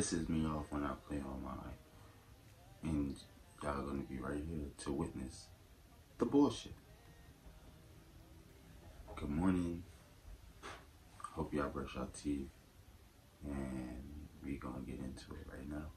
pisses me off when I play online. And y'all gonna be right here to witness the bullshit. Good morning. Hope y'all brush your teeth. And we gonna get into it right now.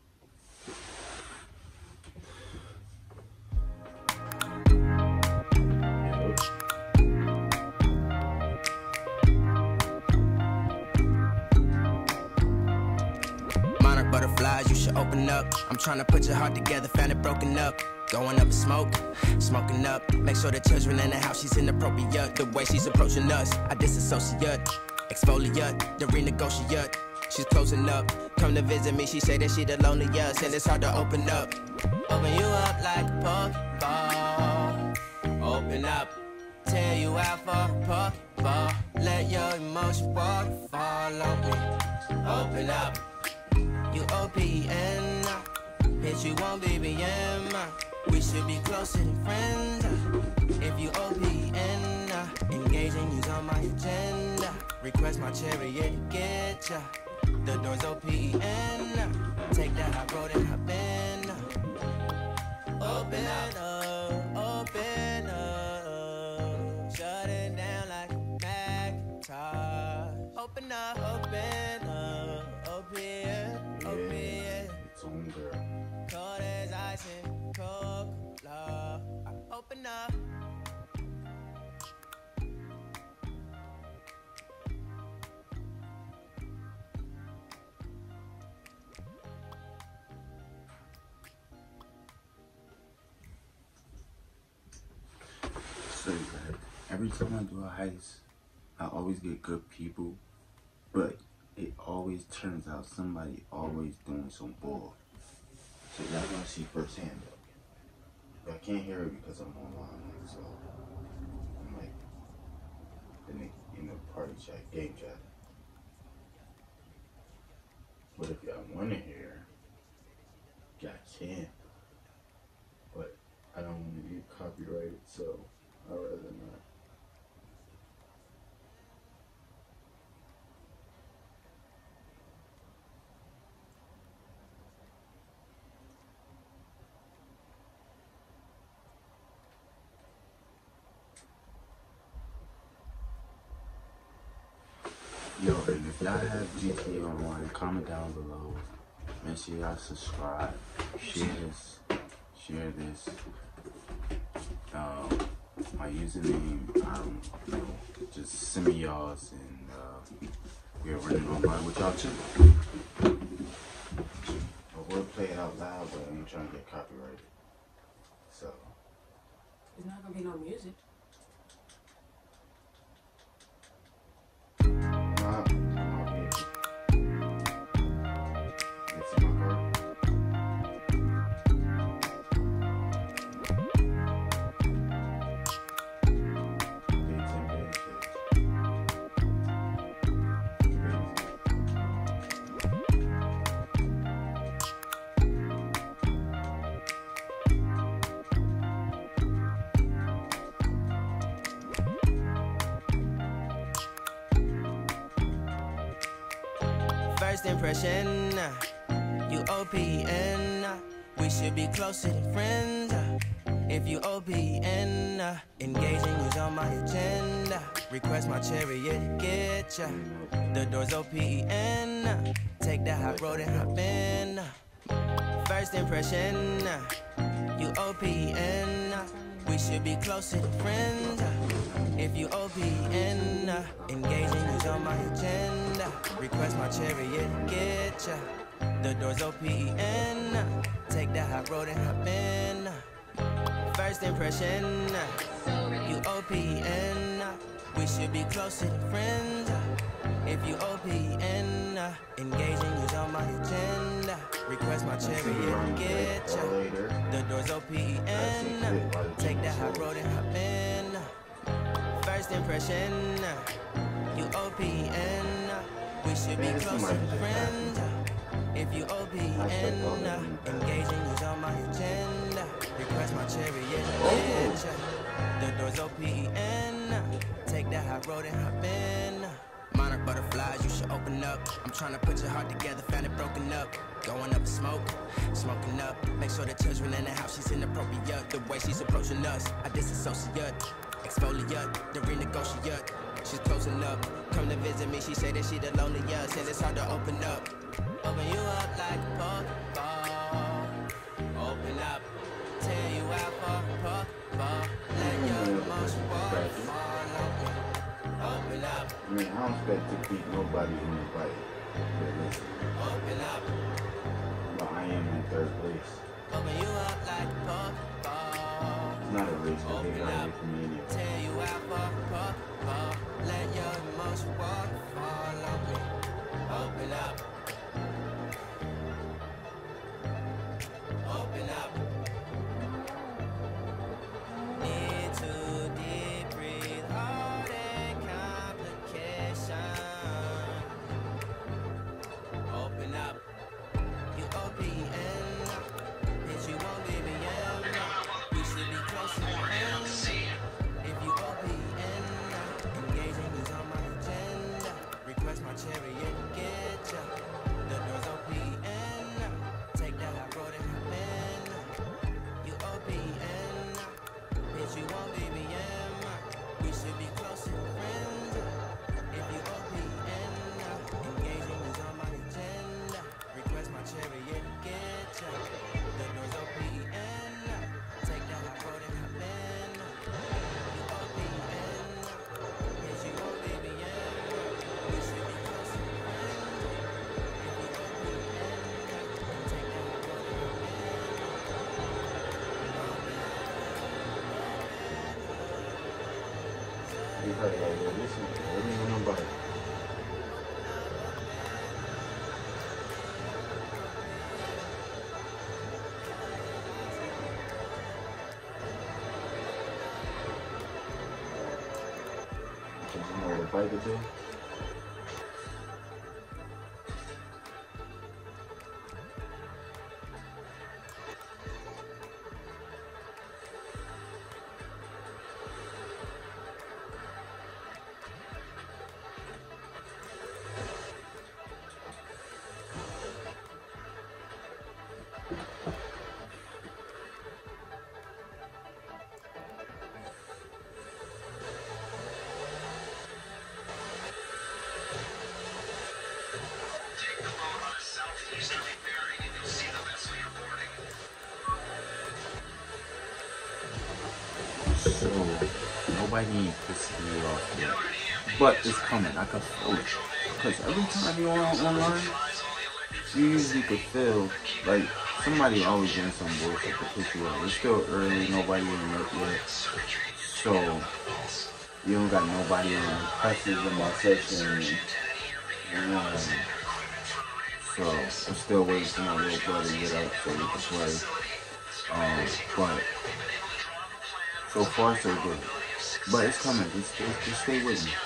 Butterflies, you should open up. I'm trying to put your heart together, found it broken up. Going up in smoke, smoking up. Make sure the children in the house, she's inappropriate. The way she's approaching us, I disassociate. Exfoliate, the renegotiate. She's closing up, come to visit me. She say that she the loneliest, and it's hard to open up. Open you up like a Pokeball. Open up, tear you out for a Pokeball. Let your emotions waterfall on me. Open up. You OPN, bitch, you won't BBM. We should be closer than friends. If you OPN, engaging you's on my agenda. Request my chariot to get ya. The door's OPN. Take that hot road and hop in. Open up, open up. Shut it down like a Macintosh. Open up, open up, open. It's on, girl. Cold as ice and Coca-Cola. Open up. So, every time I do a heist, I always get good people, but it always turns out somebody always doing some bull. So y'all gonna see firsthand though. I can't hear it because I'm online, so I'm like in the party chat, game chat. But if y'all wanna hear, y'all can. But I don't wanna get copyrighted, so I'd rather not. Yo, and if y'all have GTA Online, comment down below. Make sure y'all subscribe, share this. My username, I don't know, just send me y'all's, and we're running online with y'all too. I will play it out loud, but I ain't trying to get copyrighted. So there's not gonna be no music. First impression, you OPN. We should be closer than friends. If you OPN, engaging you's on my agenda. Request my chariot to get ya. The door's OPN. Take that hot road and hop in. First impression, you OPN. We should be closer than friends. If you OPN, engaging you's on my agenda. Request my chariot to get ya. The door's OPN. Take that hot road and hop in. First impression, you OPN. We should be closer than friends. If you OPN, engaging you's on my agenda. Request my chariot to get ya. The door's OPN. Take that hot road and hop in. First impression, you OPN. We should be closer than friends. If you OPN, engaging you's on my agenda. Request my chariot to get ya. The door's OPN. Take that hot road and hop in. Monarch butterflies, you should open up. I'm trying to put your heart together, found it broken up. Going up in smoke, smoking up. Make sure the children in the house, she's inappropriate. The way she's approaching us, I disassociate. Exfoliate, the renegotiate. She's closing up. Come to visit me, she say that she the loneliest, and it's hard to open up. Open you up like a puffball. Open up, tear you out for a puffball. Let your emotion fall open. Open up. I mean, I don't expect to keep nobody in the fight. But listen, Open up. but I am in third place. Open you up like a puffball. It's not a race, because they got away from me anyway. Tear you out for a puffball. Let your emotion fall open. Open up. Open up. Need to deep breathe, heart and complication. Open up. You OPN. Bitch, you won't leave me in. We should be close to friends. If you OPN, engaging is on my agenda. Request my chariot and get ya. The door's OPN. Take that high road and hop in. You OPN. Bitch, you won't leave me in. We should be close to friends. If you OPN, engaging is on my agenda. Request my chariot and get ya. The door's OPN. Take that high road and hop in. You OPN. Bitch, you won't leave me in. We should be close to friends. If you OPN, take that high road and hop You probably like, well, this is, let me know about it. Because you know what a bike is doing? So, nobody pisses me off yet. But it's coming, I can feel it. Because every time you're online, you usually could feel like somebody always doing some bullshit to piss you off. It's still early, nobody in work yet. So, you don't got nobody in presses in my section. So, I'm still waiting for my little brother to get up so we can play. But so far, so good. But it's coming. Just stay with me.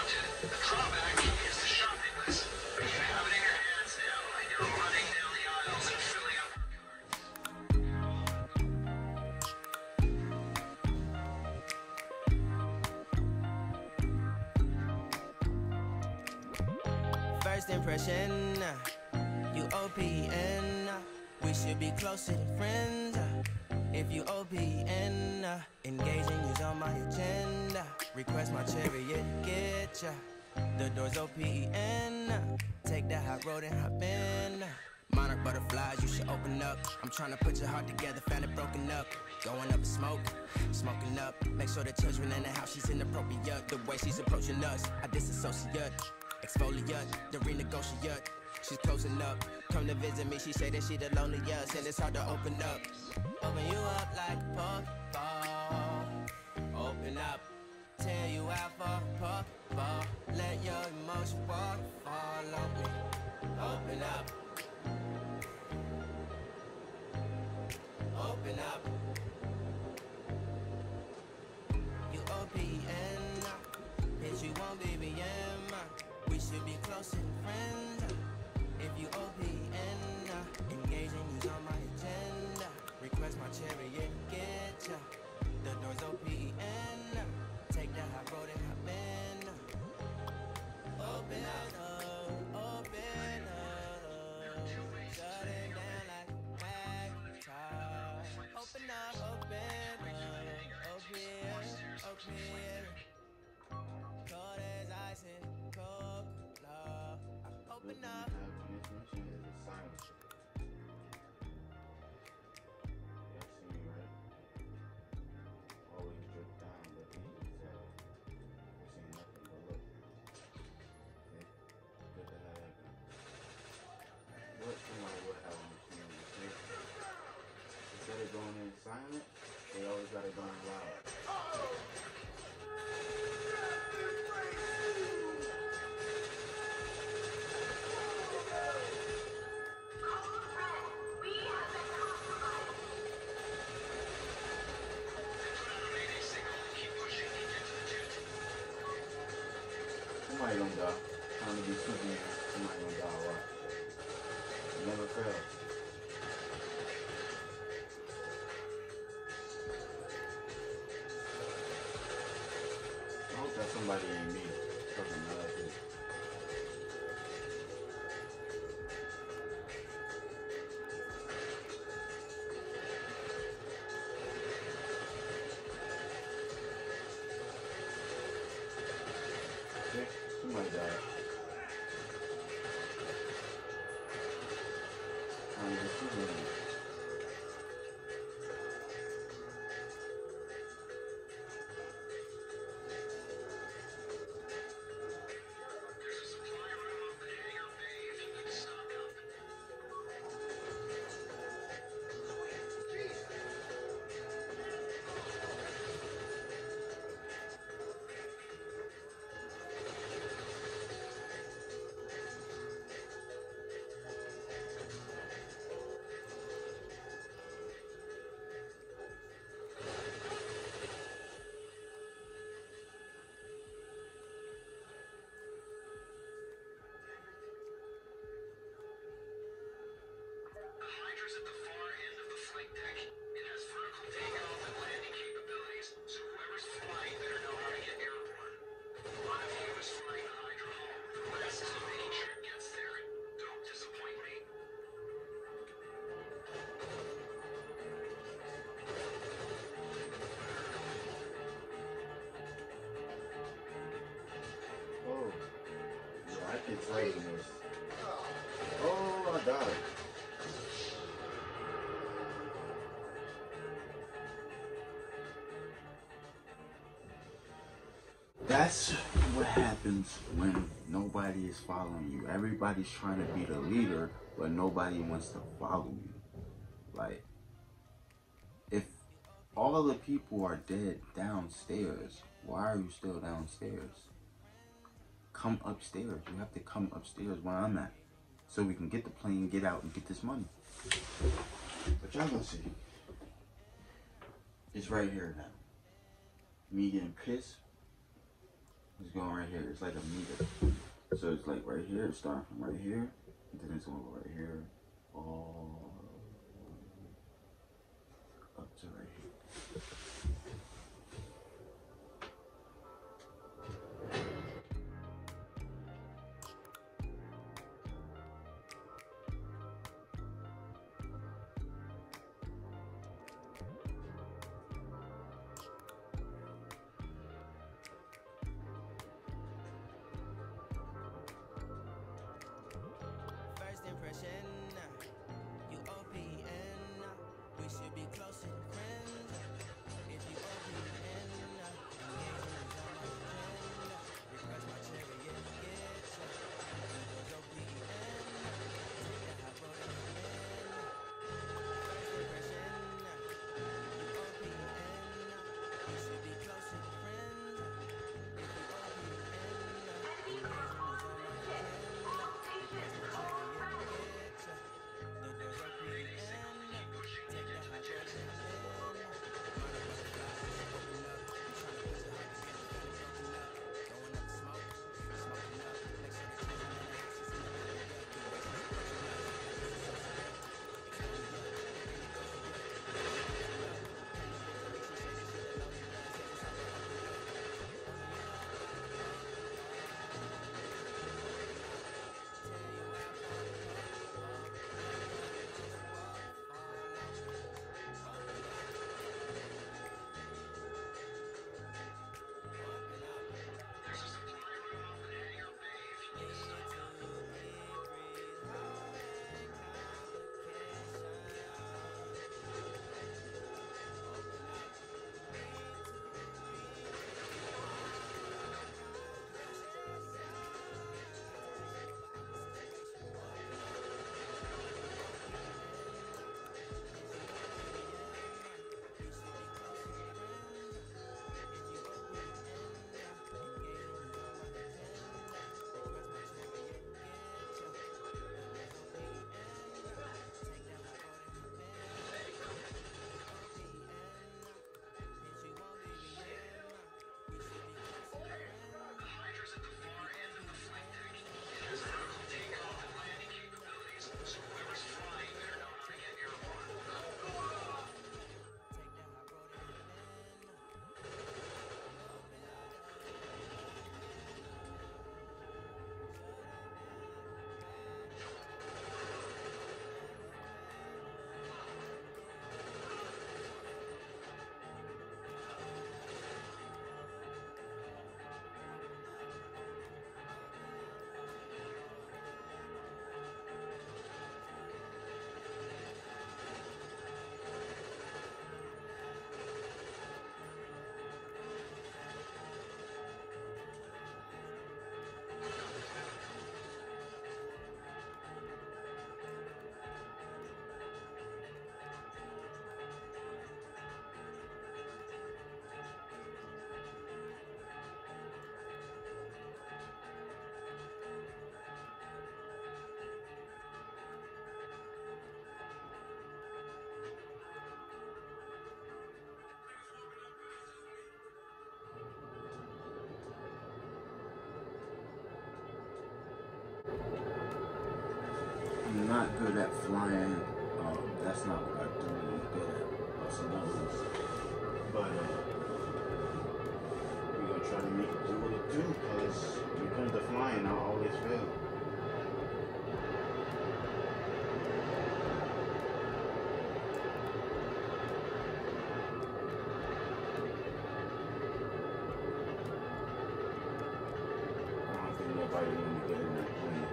First impression, you OPN. We should be closer than friends. If you OPN, engaging is on my agenda. Request my chariot, get ya. The door's OPN. Take that high road and hop in. Monarch butterflies, you should open up. I'm trying to put your heart together, found it broken up. Going up in smoke, smoking up. Make sure the children in the house, she's inappropriate. The way she's approaching us, I disassociate. Exfoliate, the renegotiate. She's closing up. Come to visit me, she say that she the loneliest, and it's hard to open up. Open you up like a puffball. Open up, tear you out for a puffball. Let your emotion fall on me. Open up. Open up. You OPN. Bitch, you won't leave me in. We should be closer than friends. If you OPN, engaging is on my agenda. Request my chariot and get ya. The door's OPN. Take that high road and hop in. Open up, open up. Shut it down. going in silent, they always gotta go in loud. Somebody gonna die. Trying to be Superman. Somebody gonna die. Watch. It never fails. I hope that somebody ain't me. Fucking mad at this. Okay, somebody died. I'm just Superman. Oh, yeah, I get tired of this. Oh, I died. That's what happens when nobody is following you. Everybody's trying to be the leader, but nobody wants to follow you. Like, if all the people are dead downstairs, why are you still downstairs? Come upstairs. You have to come upstairs where I'm at, so we can get the plane, get out, and get this money. But y'all gonna see. It's right here now. Me getting pissed. It's going right here. It's like a meter. So it's like right here. It's starting from right here. And then it's going to go right here. All up to right here. First impression, you that's not what I do really good at. That's another reason. But we gonna try to make it do what it do, because when it comes to flying, I always fail. I don't think nobody want to get in that plane.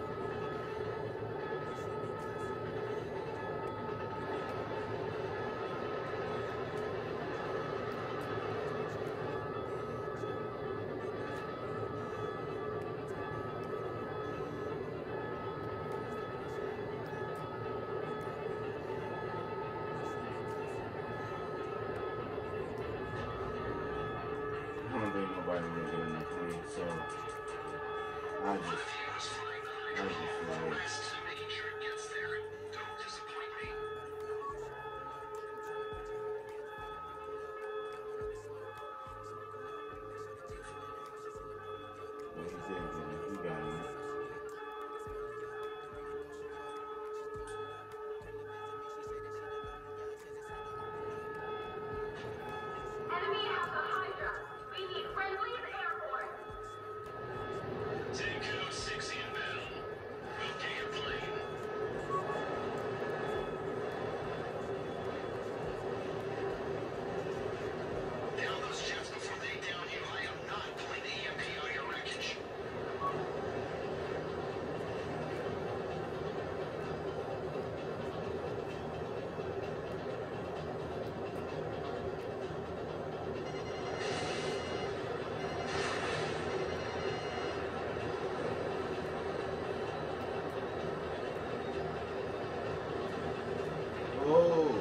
I don't think nobody want to get in that plane, so I just feel like what he said, man, he got me. Enemy Alpha Hydra. We need friendly at airport. Tango 6 inbound. Rotate your plane. Down those jets before they down you. I am not pulling the EMP out of your wreckage. Oh,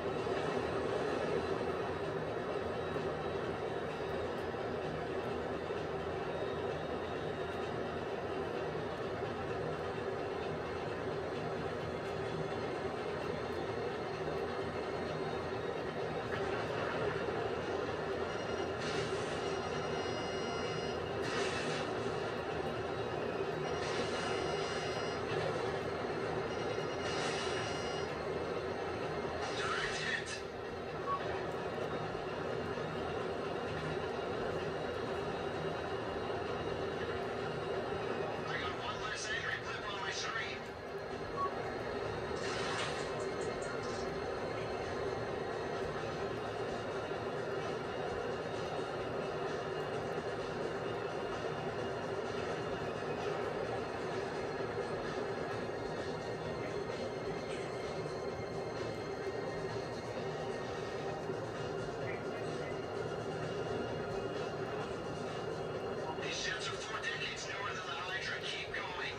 Direct hit. I got one less angry clip on my screen. These jets are 4 decades newer than the Hydra. Keep going.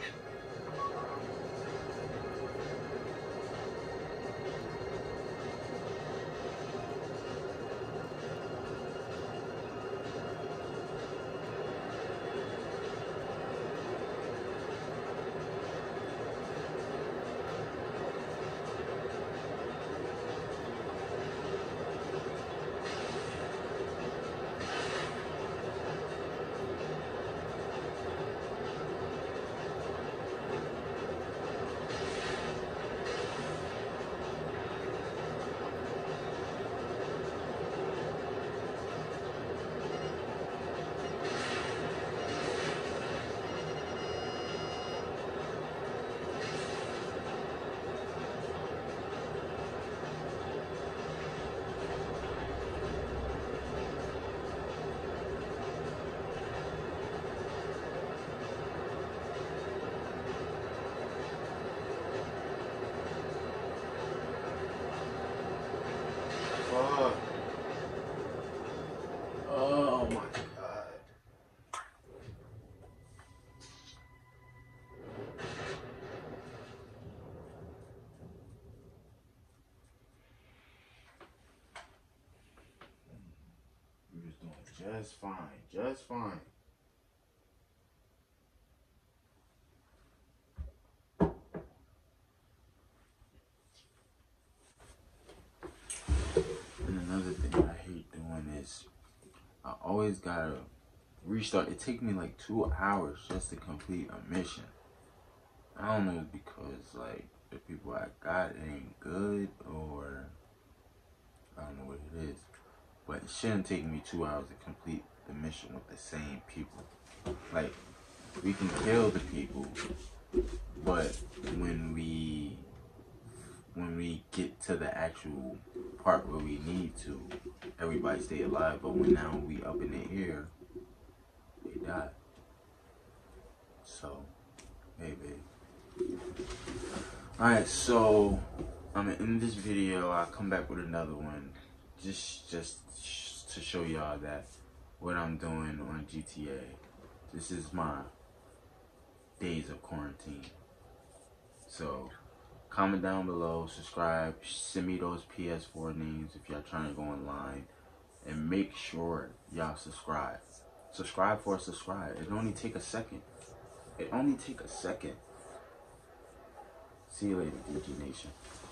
fuck. Oh my god. We was doing just fine, just fine. And another thing I hate doing is I always gotta restart. It take me like 2 hours just to complete a mission. I don't know, because like the people I got ain't good, or I don't know what it is. But it shouldn't take me 2 hours to complete the mission with the same people. Like, we can kill the people, but when we get to the actual part where we need to, everybody stay alive. But when now we up in the air, they die. So, hey, babe. Alright, so in this video, I'll come back with another one, just to show y'all that what I'm doing on GTA. This is my days of quarantine. So, comment down below, subscribe, send me those PS4 names if y'all trying to go online, and make sure y'all subscribe. Subscribe for a subscribe. It only take a second. It only take a second. See you later, DG Nation.